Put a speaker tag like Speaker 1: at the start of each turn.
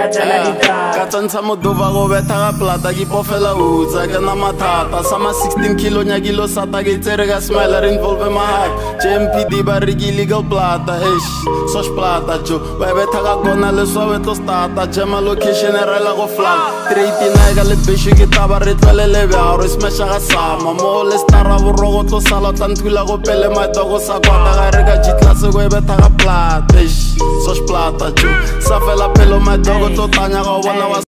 Speaker 1: Katsantsha moduva go betha ga plata ke pofela utsa ke na mathata sama 16 kilo nya kilo sata ke tsere ga smile re involve my heart JMPD ba re ke legal plata sosh plata jo ba betha ga gona le swa to starta jama location re la go fly 389 ga le bishu ke taba re tlwelele bja re smash ga sama mo le stara borogo to sala tantula go pele ma dogo sa kwata ga re ga jitla se go betha ga plata sosh plata jo sa fela pelo ma dogo to tanya go bona